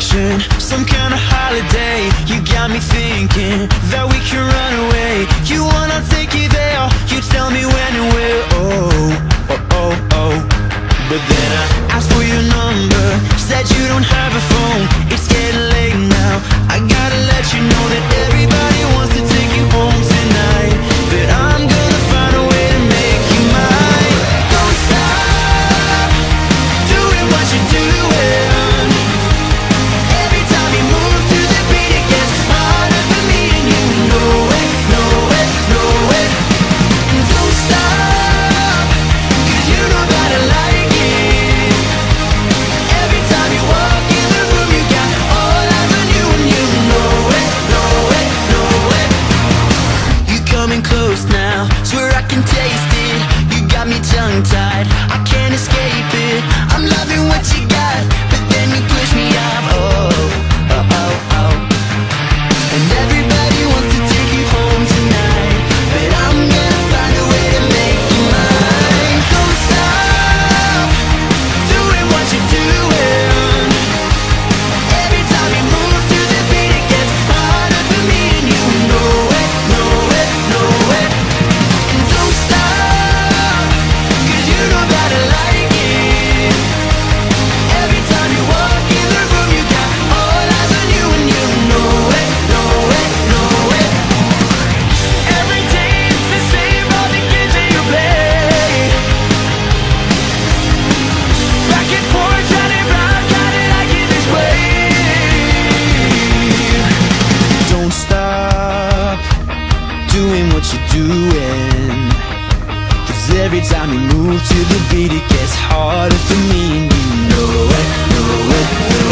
distraction, some kind of holiday. You got me thinking that we can run away. You wanna take you there, you tell me when and where. Oh, oh, oh, oh. But then I asked for your number, said you don't have a phone. It's getting late now, I gotta let you know that everybody wants to take you home tonight. But I'm gonna find a way to make you mine. Don't stop doing what you're doing. Every time you move to the beat, it gets harder for me, and you know it, know it, know it. And don't stop, 'cause you know that I like it. Every time you walk in the room, you got all eyes on you, and you know it, know it, know it. You coming close now, swear I can taste it. You got me tongue-tied, I can't escape it. I'm loving what you got, but then you push me off. Oh, oh, oh, oh. And everybody wants to take you home tonight, but I'm gonna find a way to make you mine. Don't stop doing what you're doing. Every time you move to the beat, it gets harder for me, and you know it, know it, know it. And don't stop, 'cause you know that I like it. Every time you walk in the room, you got all eyes on you, and you know it, know it, know it. Every day it's the same, all the kids that you play. Back and forth, running round, kinda like it this way. Don't stop doing what you're doing, 'cause every time you move to the beat, it gets harder for me, and you know it, know it, know it.